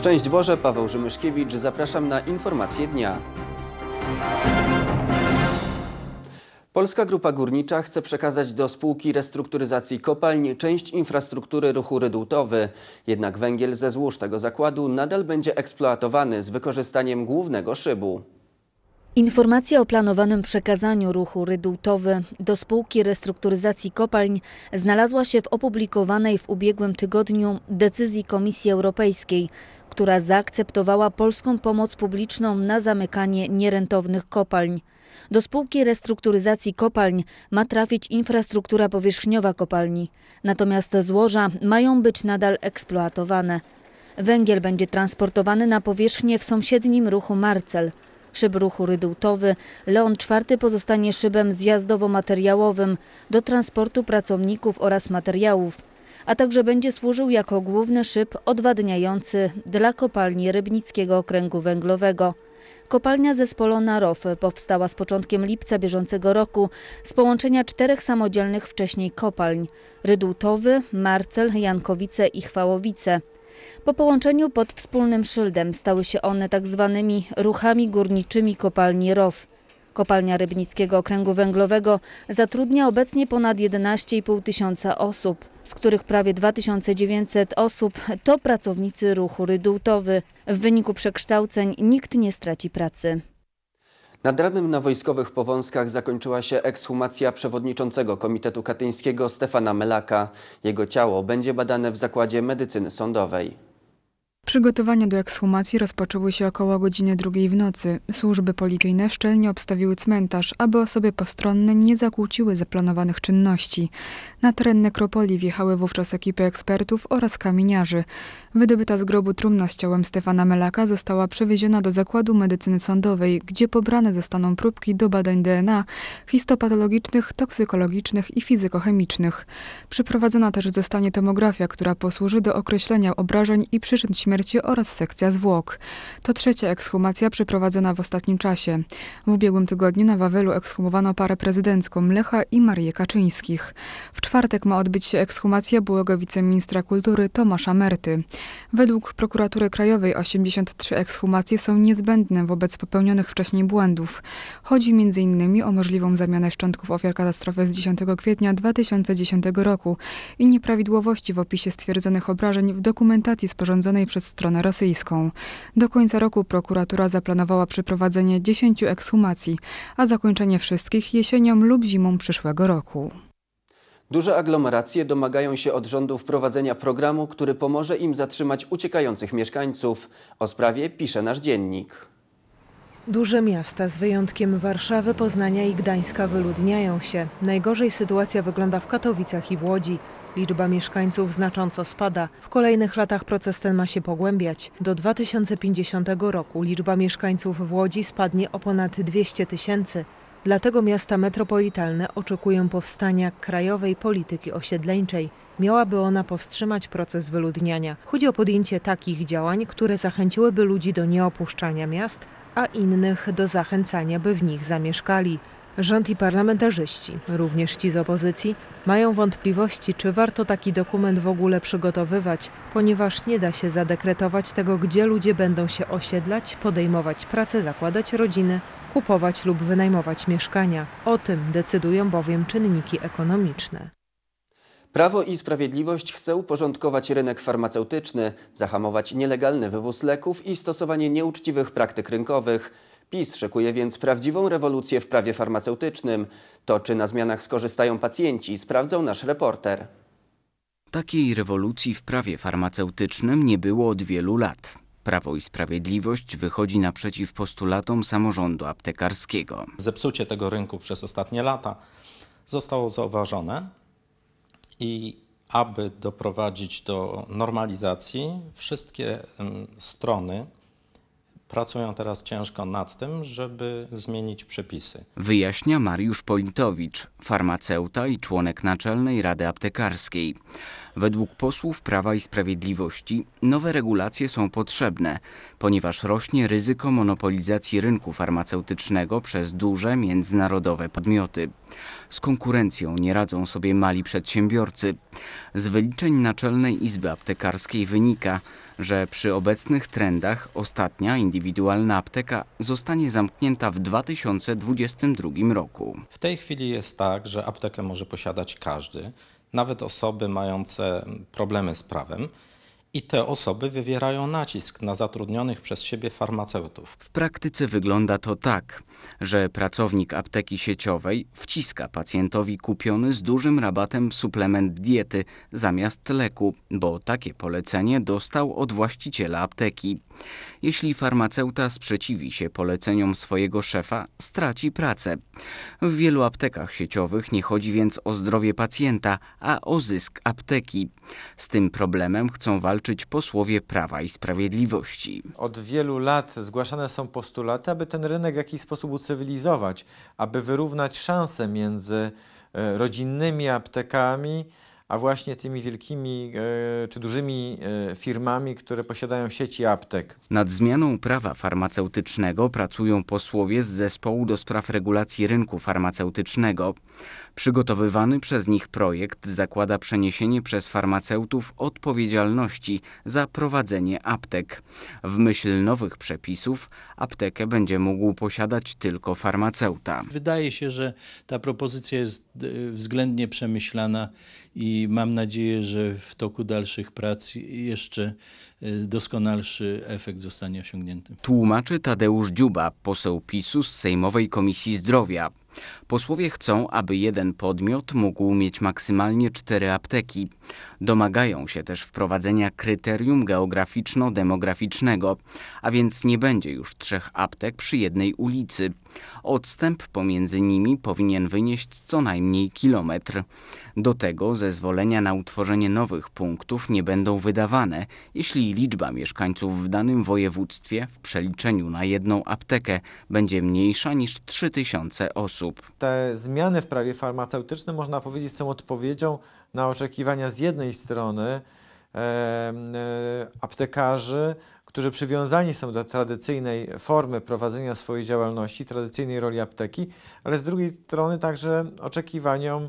Szczęść Boże, Paweł Rzymyszkiewicz, zapraszam na informacje dnia. Polska Grupa Górnicza chce przekazać do spółki restrukturyzacji kopalń część infrastruktury ruchu reduktowy. Jednak węgiel ze złóż tego zakładu nadal będzie eksploatowany z wykorzystaniem głównego szybu. Informacja o planowanym przekazaniu ruchu reduktowy do spółki restrukturyzacji kopalń znalazła się w opublikowanej w ubiegłym tygodniu decyzji Komisji Europejskiej, która zaakceptowała polską pomoc publiczną na zamykanie nierentownych kopalń. Do spółki restrukturyzacji kopalń ma trafić infrastruktura powierzchniowa kopalni, natomiast złoża mają być nadal eksploatowane. Węgiel będzie transportowany na powierzchnię w sąsiednim ruchu Marcel. Szyb ruchu reduktowy Leon IV pozostanie szybem zjazdowo-materiałowym do transportu pracowników oraz materiałów, a także będzie służył jako główny szyb odwadniający dla kopalni Rybnickiego Okręgu Węglowego. Kopalnia zespolona ROW powstała z początkiem lipca bieżącego roku z połączenia 4 samodzielnych wcześniej kopalń: Reduktowy, Marcel, Jankowice i Chwałowice. Po połączeniu pod wspólnym szyldem stały się one tzw. ruchami górniczymi kopalni ROW. Kopalnia Rybnickiego Okręgu Węglowego zatrudnia obecnie ponad 11,5 tysiąca osób, z których prawie 2900 osób to pracownicy ruchu reduktowy. W wyniku przekształceń nikt nie straci pracy. Nad ranem na Wojskowych Powązkach zakończyła się ekshumacja przewodniczącego Komitetu Katyńskiego Stefana Melaka. Jego ciało będzie badane w Zakładzie Medycyny Sądowej. Przygotowania do ekshumacji rozpoczęły się około godziny 2 w nocy. Służby policyjne szczelnie obstawiły cmentarz, aby osoby postronne nie zakłóciły zaplanowanych czynności. Na teren nekropolii wjechały wówczas ekipy ekspertów oraz kamieniarzy. Wydobyta z grobu trumna z ciałem Stefana Melaka została przewieziona do Zakładu Medycyny Sądowej, gdzie pobrane zostaną próbki do badań DNA, histopatologicznych, toksykologicznych i fizykochemicznych. Przeprowadzona też zostanie tomografia, która posłuży do określenia obrażeń i przyczyn śmierci oraz sekcja zwłok. To trzecia ekshumacja przeprowadzona w ostatnim czasie. W ubiegłym tygodniu na Wawelu ekshumowano parę prezydencką Lecha i Marię Kaczyńskich. W czwartek ma odbyć się ekshumacja byłego wiceministra kultury Tomasza Merty. Według Prokuratury Krajowej 83 ekshumacje są niezbędne wobec popełnionych wcześniej błędów. Chodzi m.in. o możliwą zamianę szczątków ofiar katastrofy z 10 kwietnia 2010 roku i nieprawidłowości w opisie stwierdzonych obrażeń w dokumentacji sporządzonej przez stronę rosyjską. Do końca roku prokuratura zaplanowała przeprowadzenie 10 ekshumacji, a zakończenie wszystkich jesienią lub zimą przyszłego roku. Duże aglomeracje domagają się od rządu wprowadzenia programu, który pomoże im zatrzymać uciekających mieszkańców. O sprawie pisze nasz dziennik. Duże miasta z wyjątkiem Warszawy, Poznania i Gdańska wyludniają się. Najgorzej sytuacja wygląda w Katowicach i w Łodzi. Liczba mieszkańców znacząco spada. W kolejnych latach proces ten ma się pogłębiać. Do 2050 roku liczba mieszkańców w Łodzi spadnie o ponad 200 tysięcy. Dlatego miasta metropolitalne oczekują powstania krajowej polityki osiedleńczej. Miałaby ona powstrzymać proces wyludniania. Chodzi o podjęcie takich działań, które zachęciłyby ludzi do nieopuszczania miast, a innych do zachęcania, by w nich zamieszkali. Rząd i parlamentarzyści, również ci z opozycji, mają wątpliwości, czy warto taki dokument w ogóle przygotowywać, ponieważ nie da się zadekretować tego, gdzie ludzie będą się osiedlać, podejmować pracę, zakładać rodziny, kupować lub wynajmować mieszkania. O tym decydują bowiem czynniki ekonomiczne. Prawo i Sprawiedliwość chce uporządkować rynek farmaceutyczny, zahamować nielegalny wywóz leków i stosowanie nieuczciwych praktyk rynkowych. PiS szykuje więc prawdziwą rewolucję w prawie farmaceutycznym. To, czy na zmianach skorzystają pacjenci, sprawdzał nasz reporter. Takiej rewolucji w prawie farmaceutycznym nie było od wielu lat. Prawo i Sprawiedliwość wychodzi naprzeciw postulatom samorządu aptekarskiego. Zepsucie tego rynku przez ostatnie lata zostało zauważone i aby doprowadzić do normalizacji, wszystkie strony pracują teraz ciężko nad tym, żeby zmienić przepisy. Wyjaśnia Mariusz Politowicz, farmaceuta i członek Naczelnej Rady Aptekarskiej. Według posłów Prawa i Sprawiedliwości nowe regulacje są potrzebne, ponieważ rośnie ryzyko monopolizacji rynku farmaceutycznego przez duże międzynarodowe podmioty. Z konkurencją nie radzą sobie mali przedsiębiorcy. Z wyliczeń Naczelnej Izby Aptekarskiej wynika, że przy obecnych trendach ostatnia indywidualna apteka zostanie zamknięta w 2022 roku. W tej chwili jest tak, że aptekę może posiadać każdy, nawet osoby mające problemy z prawem. I te osoby wywierają nacisk na zatrudnionych przez siebie farmaceutów. W praktyce wygląda to tak, że pracownik apteki sieciowej wciska pacjentowi kupiony z dużym rabatem suplement diety zamiast leku, bo takie polecenie dostał od właściciela apteki. Jeśli farmaceuta sprzeciwi się poleceniom swojego szefa, straci pracę. W wielu aptekach sieciowych nie chodzi więc o zdrowie pacjenta, a o zysk apteki. Z tym problemem chcą walczyć posłowie Prawa i Sprawiedliwości. Od wielu lat zgłaszane są postulaty, aby ten rynek w jakiś sposób ucywilizować, aby wyrównać szanse między rodzinnymi aptekami, a właśnie tymi wielkimi czy dużymi firmami, które posiadają sieci aptek. Nad zmianą prawa farmaceutycznego pracują posłowie z Zespołu do spraw regulacji rynku farmaceutycznego. Przygotowywany przez nich projekt zakłada przeniesienie przez farmaceutów odpowiedzialności za prowadzenie aptek. W myśl nowych przepisów aptekę będzie mógł posiadać tylko farmaceuta. Wydaje się, że ta propozycja jest względnie przemyślana i mam nadzieję, że w toku dalszych prac jeszcze doskonalszy efekt zostanie osiągnięty. Tłumaczy Tadeusz Dziuba, poseł PiS-u z Sejmowej Komisji Zdrowia. Posłowie chcą, aby jeden podmiot mógł mieć maksymalnie 4 apteki. Domagają się też wprowadzenia kryterium geograficzno-demograficznego, a więc nie będzie już 3 aptek przy jednej ulicy. Odstęp pomiędzy nimi powinien wynieść co najmniej kilometr. Do tego zezwolenia na utworzenie nowych punktów nie będą wydawane, jeśli liczba mieszkańców w danym województwie w przeliczeniu na jedną aptekę będzie mniejsza niż 3000 osób. Te zmiany w prawie farmaceutycznym, można powiedzieć, są odpowiedzią na oczekiwania z jednej strony aptekarzy, którzy przywiązani są do tradycyjnej formy prowadzenia swojej działalności, tradycyjnej roli apteki, ale z drugiej strony także oczekiwaniom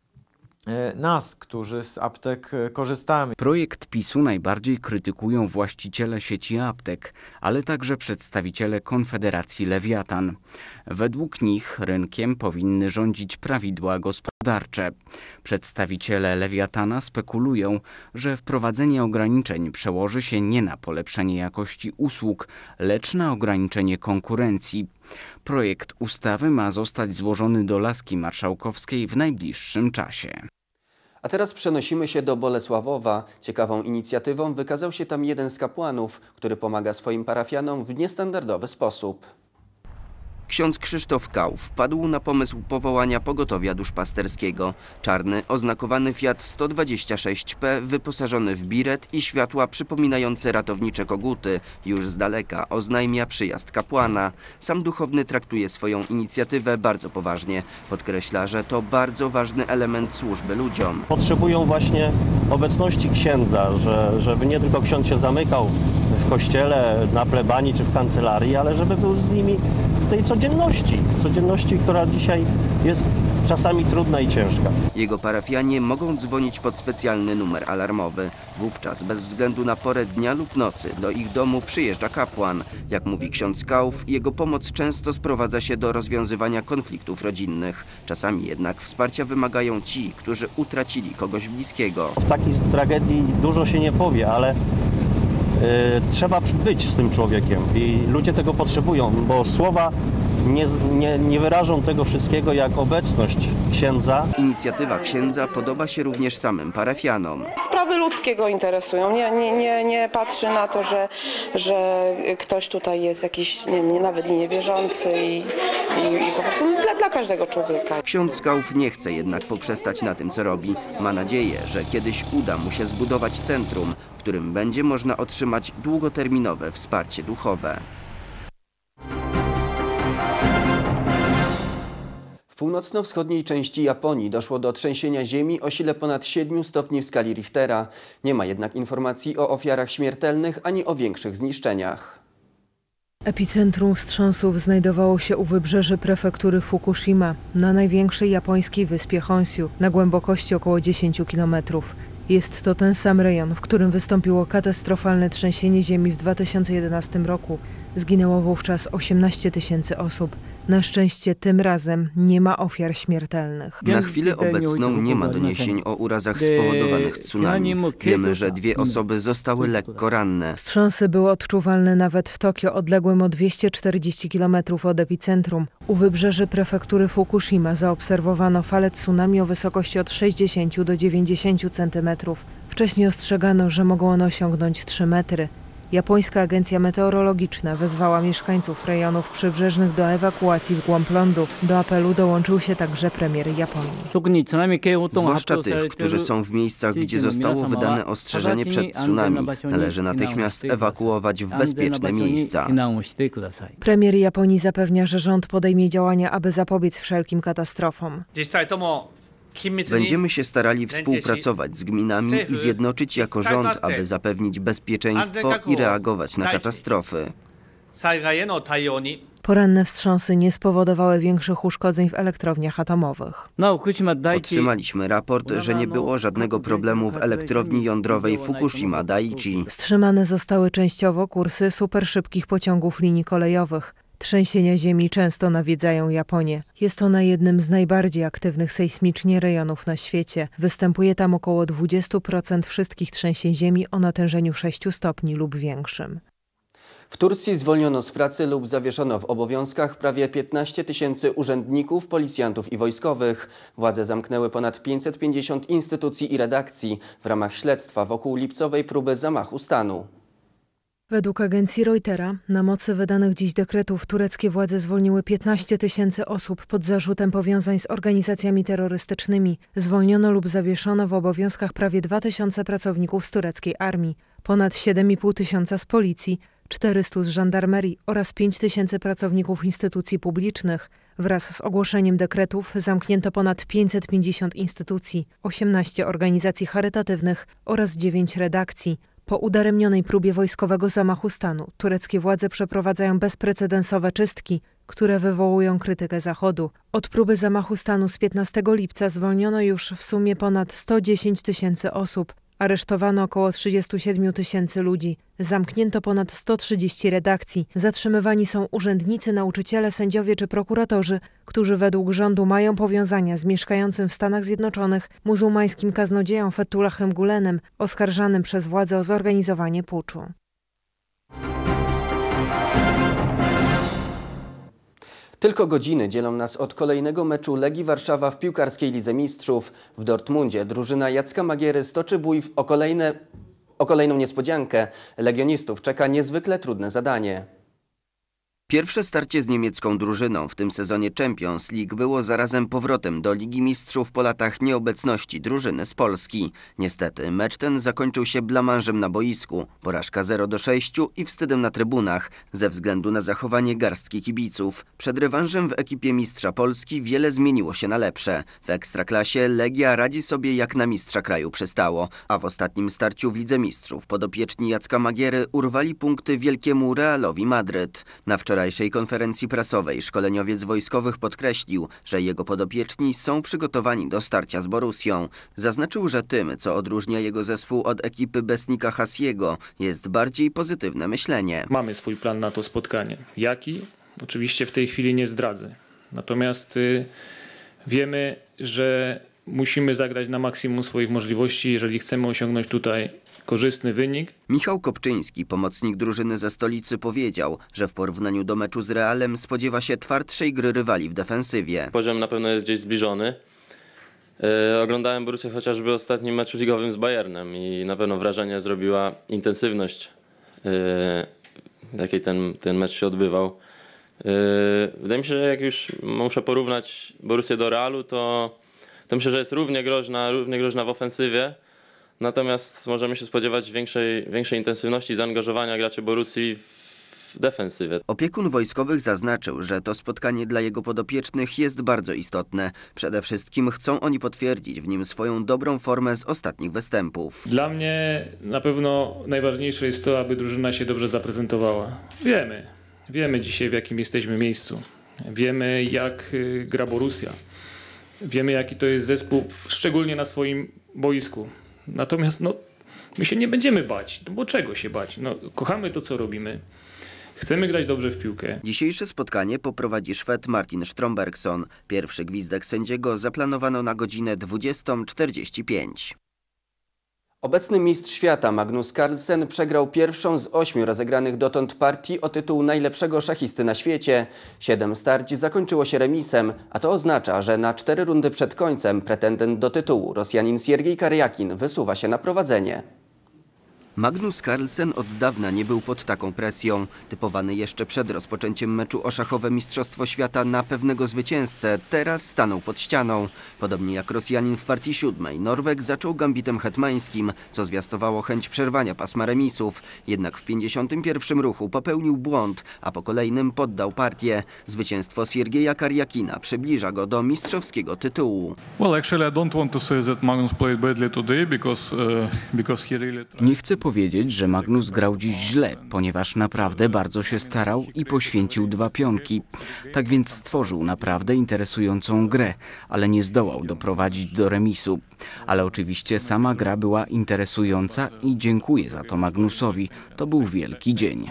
nas, którzy z aptek korzystamy. Projekt PiS-u najbardziej krytykują właściciele sieci aptek, ale także przedstawiciele Konfederacji Lewiatan. Według nich rynkiem powinny rządzić prawidła gospodarcze. Przedstawiciele Lewiatana spekulują, że wprowadzenie ograniczeń przełoży się nie na polepszenie jakości usług, lecz na ograniczenie konkurencji. Projekt ustawy ma zostać złożony do laski marszałkowskiej w najbliższym czasie. A teraz przenosimy się do Bolesławowa. Ciekawą inicjatywą wykazał się tam jeden z kapłanów, który pomaga swoim parafianom w niestandardowy sposób. Ksiądz Krzysztof Kał wpadł na pomysł powołania pogotowia duszpasterskiego. Czarny, oznakowany Fiat 126P, wyposażony w biret i światła przypominające ratownicze koguty, już z daleka oznajmia przyjazd kapłana. Sam duchowny traktuje swoją inicjatywę bardzo poważnie. Podkreśla, że to bardzo ważny element służby ludziom. Potrzebują właśnie obecności księdza, żeby nie tylko ksiądz się zamykał w kościele, na plebanii czy w kancelarii, ale żeby był z nimi w tej codzienności, która dzisiaj jest czasami trudna i ciężka. Jego parafianie mogą dzwonić pod specjalny numer alarmowy. Wówczas, bez względu na porę dnia lub nocy, do ich domu przyjeżdża kapłan. Jak mówi ksiądz Kauf, jego pomoc często sprowadza się do rozwiązywania konfliktów rodzinnych. Czasami jednak wsparcia wymagają ci, którzy utracili kogoś bliskiego. W takiej tragedii dużo się nie powie, ale trzeba być z tym człowiekiem i ludzie tego potrzebują, bo słowa nie wyrażą tego wszystkiego jak obecność księdza. Inicjatywa księdza podoba się również samym parafianom. Sprawy ludzkie go interesują, nie patrzy na to, że ktoś tutaj jest jakiś nawet niewierzący i po prostu dla każdego człowieka. Ksiądz Kauf nie chce jednak poprzestać na tym, co robi. Ma nadzieję, że kiedyś uda mu się zbudować centrum, w którym będzie można otrzymać długoterminowe wsparcie duchowe. W północno-wschodniej części Japonii doszło do trzęsienia ziemi o sile ponad 7 stopni w skali Richtera. Nie ma jednak informacji o ofiarach śmiertelnych ani o większych zniszczeniach. Epicentrum wstrząsów znajdowało się u wybrzeży prefektury Fukushima, na największej japońskiej wyspie Honshu, na głębokości około 10 km. Jest to ten sam rejon, w którym wystąpiło katastrofalne trzęsienie ziemi w 2011 roku. Zginęło wówczas 18 000 osób. Na szczęście tym razem nie ma ofiar śmiertelnych. Na chwilę obecną nie ma doniesień o urazach spowodowanych tsunami. Wiemy, że 2 osoby zostały lekko ranne. Wstrząsy były odczuwalne nawet w Tokio, odległym o 240 km od epicentrum. U wybrzeży prefektury Fukushima zaobserwowano falę tsunami o wysokości od 60 do 90 cm. Wcześniej ostrzegano, że mogą one osiągnąć 3 metry. Japońska agencja meteorologiczna wezwała mieszkańców rejonów przybrzeżnych do ewakuacji w głąb lądu. Do apelu dołączył się także premier Japonii. Zwłaszcza tych, którzy są w miejscach, gdzie zostało wydane ostrzeżenie przed tsunami. Należy natychmiast ewakuować w bezpieczne miejsca. Premier Japonii zapewnia, że rząd podejmie działania, aby zapobiec wszelkim katastrofom. Będziemy się starali współpracować z gminami i zjednoczyć jako rząd, aby zapewnić bezpieczeństwo i reagować na katastrofy. Poranne wstrząsy nie spowodowały większych uszkodzeń w elektrowniach atomowych. Otrzymaliśmy raport, że nie było żadnego problemu w elektrowni jądrowej Fukushima Daiichi. Wstrzymane zostały częściowo kursy superszybkich pociągów linii kolejowych. Trzęsienia ziemi często nawiedzają Japonię. Jest ona jednym z najbardziej aktywnych sejsmicznie rejonów na świecie. Występuje tam około 20% wszystkich trzęsień ziemi o natężeniu 6 stopni lub większym. W Turcji zwolniono z pracy lub zawieszono w obowiązkach prawie 15 000 urzędników, policjantów i wojskowych. Władze zamknęły ponad 550 instytucji i redakcji w ramach śledztwa wokół lipcowej próby zamachu stanu. Według agencji Reutera, na mocy wydanych dziś dekretów, tureckie władze zwolniły 15 000 osób pod zarzutem powiązań z organizacjami terrorystycznymi. Zwolniono lub zawieszono w obowiązkach prawie 2000 pracowników z tureckiej armii, ponad 7500 z policji, 400 z żandarmerii oraz 5000 pracowników instytucji publicznych. Wraz z ogłoszeniem dekretów zamknięto ponad 550 instytucji, 18 organizacji charytatywnych oraz 9 redakcji. Po udaremnionej próbie wojskowego zamachu stanu tureckie władze przeprowadzają bezprecedensowe czystki, które wywołują krytykę Zachodu. Od próby zamachu stanu z 15 lipca zwolniono już w sumie ponad 110 000 osób. Aresztowano około 37 000 ludzi. Zamknięto ponad 130 redakcji. Zatrzymywani są urzędnicy, nauczyciele, sędziowie czy prokuratorzy, którzy według rządu mają powiązania z mieszkającym w Stanach Zjednoczonych muzułmańskim kaznodzieją Fethullahem Gulenem, oskarżanym przez władze o zorganizowanie puczu. Tylko godziny dzielą nas od kolejnego meczu Legii Warszawa w piłkarskiej Lidze Mistrzów. W Dortmundzie drużyna Jacka Magiery stoczy bój o kolejną niespodziankę. Legionistów czeka niezwykle trudne zadanie. Pierwsze starcie z niemiecką drużyną w tym sezonie Champions League było zarazem powrotem do Ligi Mistrzów po latach nieobecności drużyny z Polski. Niestety mecz ten zakończył się blamażem na boisku, porażka 0-6 i wstydem na trybunach ze względu na zachowanie garstki kibiców. Przed rewanżem w ekipie mistrza Polski wiele zmieniło się na lepsze. W Ekstraklasie Legia radzi sobie jak na mistrza kraju przystało, a w ostatnim starciu w Lidze Mistrzów podopieczni Jacka Magiery urwali punkty wielkiemu Realowi Madryt. Na wczorajszej konferencji prasowej szkoleniowiec wojskowych podkreślił, że jego podopieczni są przygotowani do starcia z Borussią. Zaznaczył, że tym, co odróżnia jego zespół od ekipy Besnika Hasiego, jest bardziej pozytywne myślenie. Mamy swój plan na to spotkanie. Jaki? Oczywiście w tej chwili nie zdradzę. Natomiast wiemy, że musimy zagrać na maksimum swoich możliwości, jeżeli chcemy osiągnąć tutaj korzystny wynik. Michał Kopczyński, pomocnik drużyny ze stolicy, powiedział, że w porównaniu do meczu z Realem spodziewa się twardszej gry rywali w defensywie. Poziom na pewno jest gdzieś zbliżony. Oglądałem Borussię chociażby ostatnim meczu ligowym z Bayernem i na pewno wrażenie zrobiła intensywność, w jakiej ten mecz się odbywał. Wydaje mi się, że jak już muszę porównać Borussię do Realu, to myślę, że jest równie groźna w ofensywie. Natomiast możemy się spodziewać większej intensywności i zaangażowania graczy Borussii w defensywie. Opiekun wojskowych zaznaczył, że to spotkanie dla jego podopiecznych jest bardzo istotne. Przede wszystkim chcą oni potwierdzić w nim swoją dobrą formę z ostatnich występów. Dla mnie na pewno najważniejsze jest to, aby drużyna się dobrze zaprezentowała. Wiemy dzisiaj, w jakim jesteśmy miejscu. Wiemy, jak gra Borussia. Wiemy, jaki to jest zespół, szczególnie na swoim boisku. Natomiast my się nie będziemy bać, bo czego się bać? Kochamy to, co robimy. Chcemy grać dobrze w piłkę. Dzisiejsze spotkanie poprowadzi Szwed Martin Strombergson. Pierwszy gwizdek sędziego zaplanowano na godzinę 20:45. Obecny mistrz świata Magnus Carlsen przegrał pierwszą z 8 rozegranych dotąd partii o tytuł najlepszego szachisty na świecie. 7 starć zakończyło się remisem, a to oznacza, że na 4 rundy przed końcem pretendent do tytułu, Rosjanin Siergiej Karjakin, wysuwa się na prowadzenie. Magnus Carlsen od dawna nie był pod taką presją. Typowany jeszcze przed rozpoczęciem meczu o szachowe Mistrzostwo Świata na pewnego zwycięzcę, teraz stanął pod ścianą. Podobnie jak Rosjanin w partii 7, Norweg zaczął gambitem hetmańskim, co zwiastowało chęć przerwania pasma remisów. Jednak w 51. ruchu popełnił błąd, a po kolejnym poddał partię. Zwycięstwo Siergieja Karjakina przybliża go do mistrzowskiego tytułu. Nie chcę powiedzieć, że Magnus grał dziś źle, ponieważ naprawdę bardzo się starał i poświęcił 2 pionki. Tak więc stworzył naprawdę interesującą grę, ale nie zdołał doprowadzić do remisu. Ale oczywiście sama gra była interesująca i dziękuję za to Magnusowi. To był wielki dzień.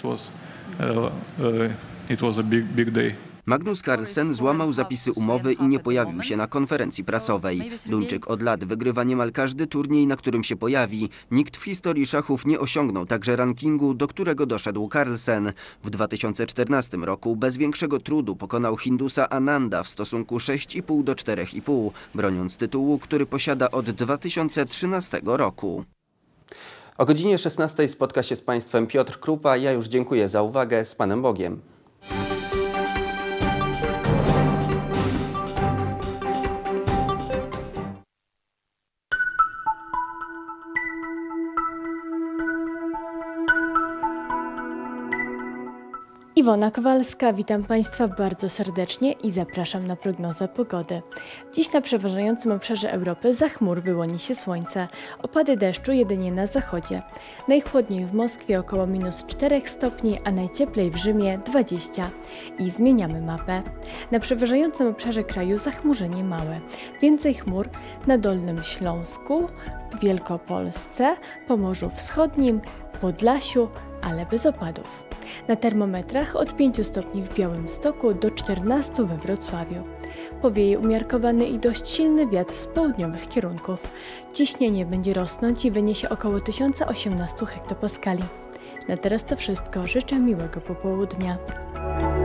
Magnus Carlsen złamał zapisy umowy i nie pojawił się na konferencji prasowej. Duńczyk od lat wygrywa niemal każdy turniej, na którym się pojawi. Nikt w historii szachów nie osiągnął także rankingu, do którego doszedł Carlsen. W 2014 roku bez większego trudu pokonał Hindusa Ananda w stosunku 6,5 do 4,5, broniąc tytułu, który posiada od 2013 roku. O godzinie 16 spotka się z Państwem Piotr Krupa. Ja już dziękuję za uwagę. Z Panem Bogiem. Iwona Kowalska, witam Państwa bardzo serdecznie i zapraszam na prognozę pogody. Dziś na przeważającym obszarze Europy za chmur wyłoni się słońce. Opady deszczu jedynie na zachodzie. Najchłodniej w Moskwie około -4 stopni, a najcieplej w Rzymie 20. I zmieniamy mapę. Na przeważającym obszarze kraju zachmurzenie małe. Więcej chmur na Dolnym Śląsku, w Wielkopolsce, Pomorzu Wschodnim, Podlasiu, ale bez opadów. Na termometrach od 5 stopni w Białymstoku do 14 we Wrocławiu. Powieje umiarkowany i dość silny wiatr z południowych kierunków. Ciśnienie będzie rosnąć i wyniesie około 1018 hektopaskali. Na teraz to wszystko. Życzę miłego popołudnia.